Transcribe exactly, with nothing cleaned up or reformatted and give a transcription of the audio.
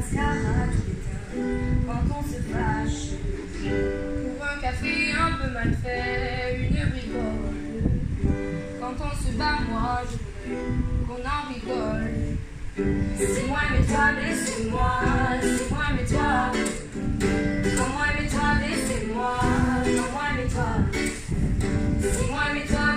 mascara tout éteint quand on se fâche. Pour un café un peu mal fait, une bricole. Quand on se bat, moi je voudrais qu'on en rigole. C'est moi mais toi, laissez-moi, c'est moi mais toi. Quand moi mais toi, laissez-moi, quand moi mais toi. C'est moi mais toi.